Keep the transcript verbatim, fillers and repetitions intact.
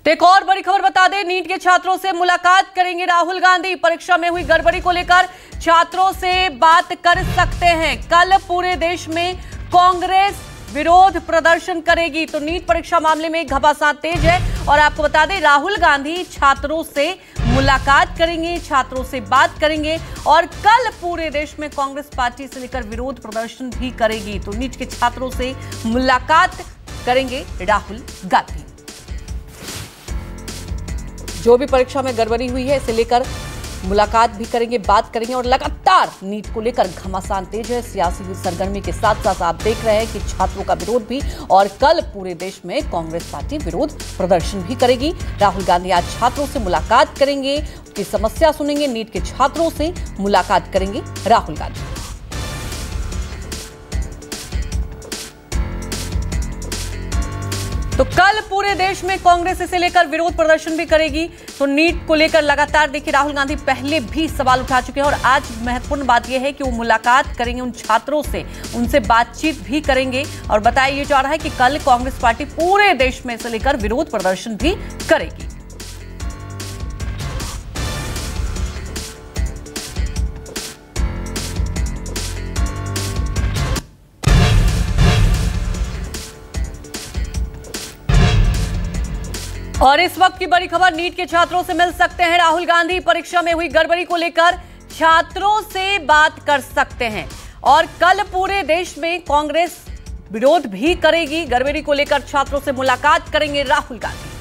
तो एक और बड़ी खबर बता दें, नीट के छात्रों से मुलाकात करेंगे राहुल गांधी। परीक्षा में हुई गड़बड़ी को लेकर छात्रों से बात कर सकते हैं। कल पूरे देश में कांग्रेस विरोध प्रदर्शन करेगी। तो नीट परीक्षा मामले में घमासान तेज है और आपको बता दें, राहुल गांधी छात्रों से मुलाकात करेंगे, छात्रों से बात करेंगे और कल पूरे देश में कांग्रेस पार्टी से लेकर विरोध प्रदर्शन भी करेगी। तो नीट के छात्रों से मुलाकात करेंगे राहुल गांधी। जो भी परीक्षा में गड़बड़ी हुई है इसे लेकर मुलाकात भी करेंगे, बात करेंगे और लगातार नीट को लेकर घमासान तेज है। सियासी सरगर्मी के साथ साथ आप देख रहे हैं कि छात्रों का विरोध भी, और कल पूरे देश में कांग्रेस पार्टी विरोध प्रदर्शन भी करेगी। राहुल गांधी आज छात्रों से मुलाकात करेंगे, उनकी समस्या सुनेंगे। नीट के छात्रों से मुलाकात करेंगे राहुल गांधी। तो कल पूरे देश में कांग्रेस इसे लेकर विरोध प्रदर्शन भी करेगी। तो नीट को लेकर लगातार देखिए, राहुल गांधी पहले भी सवाल उठा चुके हैं और आज महत्वपूर्ण बात यह है कि वो मुलाकात करेंगे उन छात्रों से, उनसे बातचीत भी करेंगे। और बताया ये जा रहा है कि कल कांग्रेस पार्टी पूरे देश में इसे लेकर विरोध प्रदर्शन भी करेगी। और इस वक्त की बड़ी खबर, नीट के छात्रों से मिल सकते हैं राहुल गांधी। परीक्षा में हुई गड़बड़ी को लेकर छात्रों से बात कर सकते हैं और कल पूरे देश में कांग्रेस विरोध भी करेगी। गड़बड़ी को लेकर छात्रों से मुलाकात करेंगे राहुल गांधी।